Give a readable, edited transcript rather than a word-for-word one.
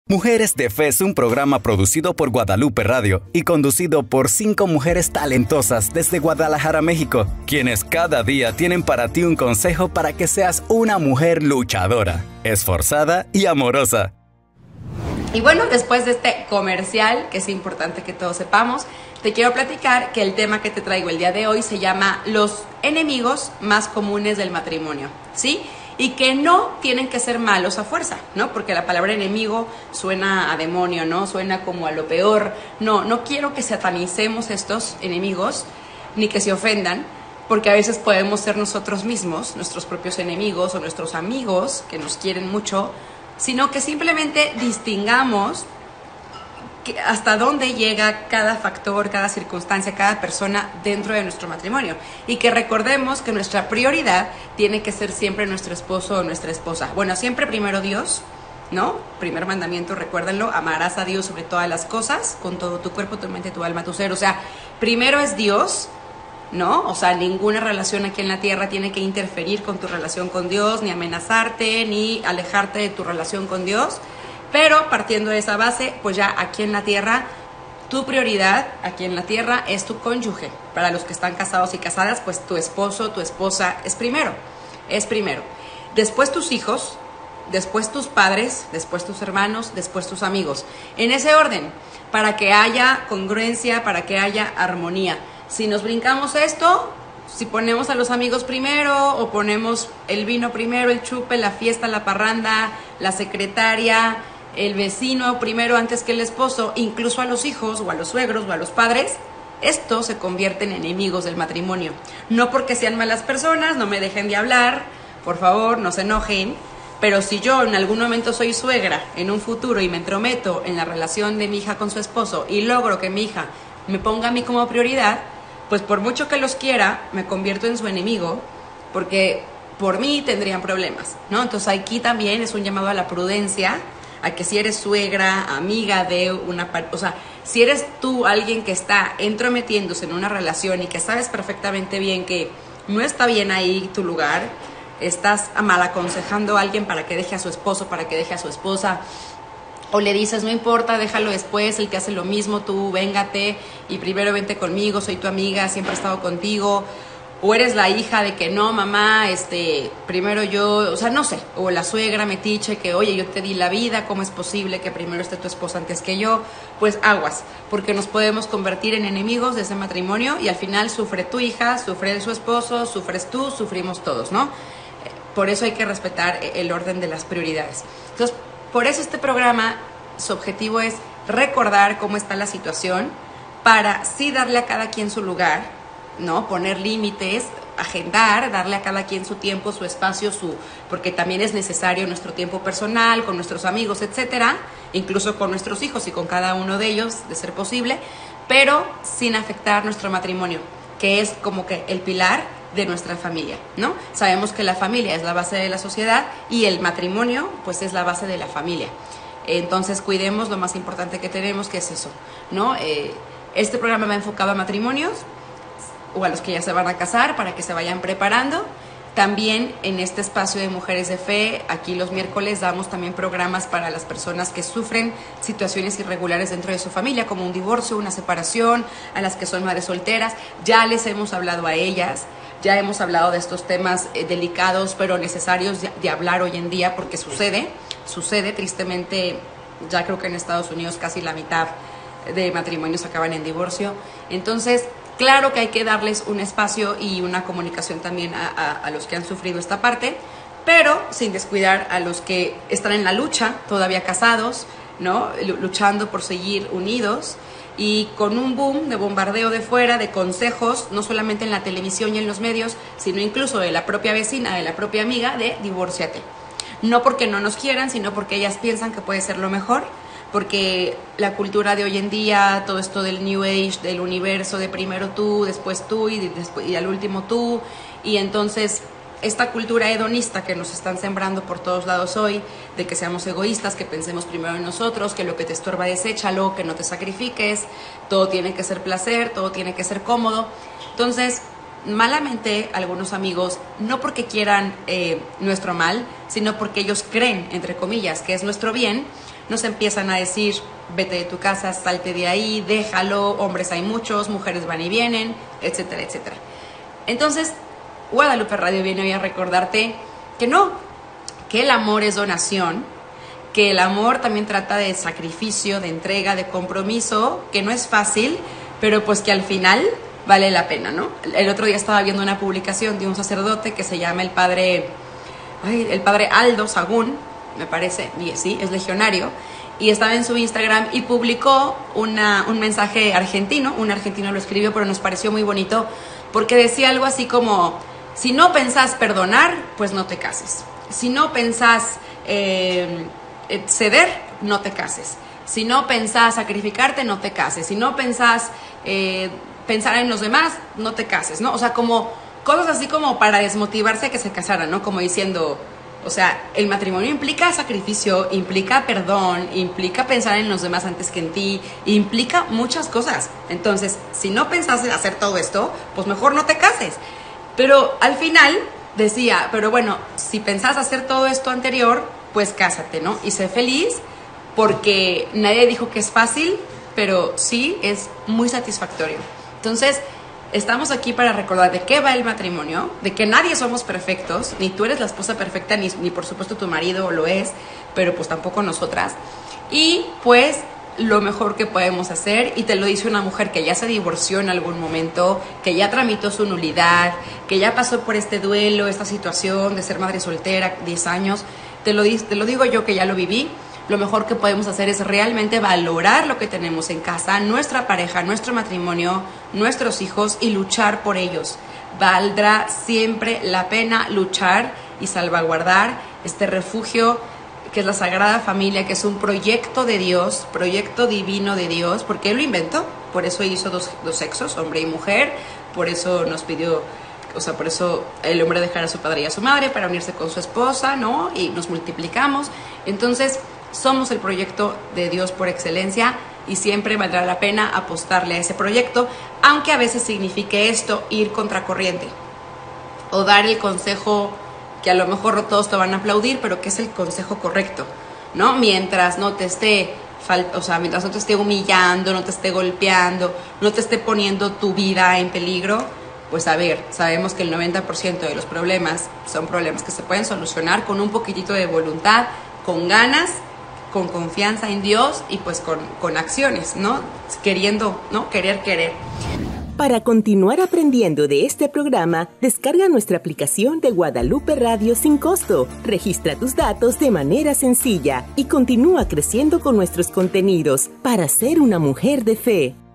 Mujeres de Fe es un programa producido por Guadalupe Radio y conducido por 5 mujeres talentosas desde Guadalajara, México, quienes cada día tienen para ti un consejo para que seas una mujer luchadora, esforzada y amorosa. Y bueno, después de este comercial, que es importante que todos sepamos, te quiero platicar que el tema que te traigo el día de hoy se llama los enemigos más comunes del matrimonio, ¿sí? Y que no tienen que ser malos a fuerza, ¿no? Porque la palabra enemigo suena a demonio, ¿no? Suena como a lo peor. No quiero que satanicemos estos enemigos, ni que se ofendan, porque a veces podemos ser nosotros mismos, nuestros propios enemigos o nuestros amigos que nos quieren mucho, sino que simplemente distingamos hasta dónde llega cada factor, cada circunstancia, cada persona dentro de nuestro matrimonio. Y que recordemos que nuestra prioridad tiene que ser siempre nuestro esposo o nuestra esposa. Bueno, siempre primero Dios, ¿no? Primer mandamiento, recuérdenlo, amarás a Dios sobre todas las cosas, con todo tu cuerpo, tu mente, tu alma, tu ser. O sea, primero es Dios, ¿no? O sea, ninguna relación aquí en la tierra tiene que interferir con tu relación con Dios, ni amenazarte, ni alejarte de tu relación con Dios. Pero partiendo de esa base, pues ya aquí en la tierra, tu prioridad aquí en la tierra es tu cónyuge. Para los que están casados y casadas, pues tu esposo, tu esposa es primero. Después tus hijos, después tus padres, después tus hermanos, después tus amigos. En ese orden, para que haya congruencia, para que haya armonía. Si nos brincamos esto, si ponemos a los amigos primero o ponemos el vino primero, el chupe, la fiesta, la parranda, la secretaria, el vecino primero antes que el esposo, incluso a los hijos o a los suegros o a los padres, esto se convierte en enemigos del matrimonio. No porque sean malas personas, no me dejen de hablar, por favor, no se enojen, pero si yo en algún momento soy suegra en un futuro y me entrometo en la relación de mi hija con su esposo y logro que mi hija me ponga a mí como prioridad, pues por mucho que los quiera, me convierto en su enemigo, porque por mí tendrían problemas, ¿no? Entonces aquí también es un llamado a la prudencia, a que si eres suegra, amiga de una... O sea, si eres tú alguien que está entrometiéndose en una relación y que sabes perfectamente bien que no está bien ahí tu lugar, estás mal aconsejando a alguien para que deje a su esposo, para que deje a su esposa, o le dices, no importa, déjalo después, él te hace lo mismo, tú véngate y primero vente conmigo, soy tu amiga, siempre he estado contigo. O eres la hija de que no, mamá, primero yo, o sea, no sé, o la suegra metiche que, oye, yo te di la vida, ¿cómo es posible que primero esté tu esposa antes que yo? Pues aguas, porque nos podemos convertir en enemigos de ese matrimonio y al final sufre tu hija, sufre su esposo, sufres tú, sufrimos todos, ¿no? Por eso hay que respetar el orden de las prioridades. Entonces, por eso este programa, su objetivo es recordar cómo está la situación para sí darle a cada quien su lugar, ¿no? Poner límites, agendar, darle a cada quien su tiempo, su espacio, porque también es necesario nuestro tiempo personal, con nuestros amigos, etcétera, incluso con nuestros hijos y con cada uno de ellos, de ser posible, pero sin afectar nuestro matrimonio, que es como que el pilar de nuestra familia, ¿no? Sabemos que la familia es la base de la sociedad y el matrimonio, pues es la base de la familia. Entonces, cuidemos lo más importante que tenemos, que es eso, ¿no? Este programa va enfocado a matrimonios o a los que ya se van a casar para que se vayan preparando. También en este espacio de Mujeres de Fe, aquí los miércoles damos también programas para las personas que sufren situaciones irregulares dentro de su familia, como un divorcio, una separación, a las que son madres solteras. Ya les hemos hablado a ellas, ya hemos hablado de estos temas delicados pero necesarios de hablar hoy en día, porque sucede tristemente. Ya creo que en Estados Unidos casi la mitad de matrimonios acaban en divorcio. Entonces, claro que hay que darles un espacio y una comunicación también a los que han sufrido esta parte, pero sin descuidar a los que están en la lucha, todavía casados, ¿no? Luchando por seguir unidos y con un boom de bombardeo de fuera, de consejos, no solamente en la televisión y en los medios, sino incluso de la propia vecina, de la propia amiga, de divórciate. No porque no nos quieran, sino porque ellas piensan que puede ser lo mejor, porque la cultura de hoy en día, todo esto del New Age, del universo, de primero tú, después tú y al último tú, y entonces esta cultura hedonista que nos están sembrando por todos lados hoy, de que seamos egoístas, que pensemos primero en nosotros, que lo que te estorba deséchalo, que no te sacrifiques, todo tiene que ser placer, todo tiene que ser cómodo. Entonces, malamente algunos amigos, no porque quieran nuestro mal, sino porque ellos creen, entre comillas, que es nuestro bien, nos empiezan a decir, vete de tu casa, salte de ahí, déjalo, hombres hay muchos, mujeres van y vienen, etcétera, etcétera. Entonces, Guadalupe Radio viene hoy a recordarte que no, que el amor es donación, que el amor también trata de sacrificio, de entrega, de compromiso, que no es fácil, pero pues que al final vale la pena, ¿no? El otro día estaba viendo una publicación de un sacerdote que se llama el padre Aldo Sagún, me parece, sí, es legionario, y estaba en su Instagram y publicó un mensaje argentino, un argentino lo escribió, pero nos pareció muy bonito, porque decía algo así como, si no pensás perdonar, pues no te cases. Si no pensás ceder, no te cases. Si no pensás sacrificarte, no te cases. Si no pensás pensar en los demás, no te cases, ¿no? O sea, como cosas así como para desmotivarse a que se casaran, ¿no? Como diciendo, o sea, el matrimonio implica sacrificio, implica perdón, implica pensar en los demás antes que en ti, implica muchas cosas. Entonces, si no pensás en hacer todo esto, pues mejor no te cases. Pero al final decía, pero bueno, si pensás hacer todo esto anterior, pues cásate, ¿no? Y sé feliz, porque nadie dijo que es fácil, pero sí es muy satisfactorio. Entonces, estamos aquí para recordar de qué va el matrimonio, de que nadie somos perfectos, ni tú eres la esposa perfecta, ni por supuesto tu marido lo es, pero pues tampoco nosotras. Y pues lo mejor que podemos hacer, y te lo dice una mujer que ya se divorció en algún momento, que ya tramitó su nulidad, que ya pasó por este duelo, esta situación de ser madre soltera, 10 años, te lo digo yo que ya lo viví. Lo mejor que podemos hacer es realmente valorar lo que tenemos en casa, nuestra pareja, nuestro matrimonio, nuestros hijos, y luchar por ellos. Valdrá siempre la pena luchar y salvaguardar este refugio que es la Sagrada Familia, que es un proyecto de Dios, proyecto divino de Dios, porque Él lo inventó. Por eso hizo dos sexos, hombre y mujer. Por eso nos pidió, o sea, por eso el hombre dejará a su padre y a su madre para unirse con su esposa, ¿no? Y nos multiplicamos. Entonces, somos el proyecto de Dios por excelencia, y siempre valdrá la pena apostarle a ese proyecto, aunque a veces signifique esto ir contracorriente o dar el consejo que a lo mejor no todos te van a aplaudir, pero que es el consejo correcto, ¿no? Mientras no te esté mientras no te esté humillando, no te esté golpeando, no te esté poniendo tu vida en peligro, pues a ver, sabemos que el 90% de los problemas son problemas que se pueden solucionar con un poquitito de voluntad, con ganas, con confianza en Dios y pues con acciones, ¿no? Queriendo, ¿no? Querer. Para continuar aprendiendo de este programa, descarga nuestra aplicación de Guadalupe Radio sin costo, registra tus datos de manera sencilla y continúa creciendo con nuestros contenidos para ser una mujer de fe.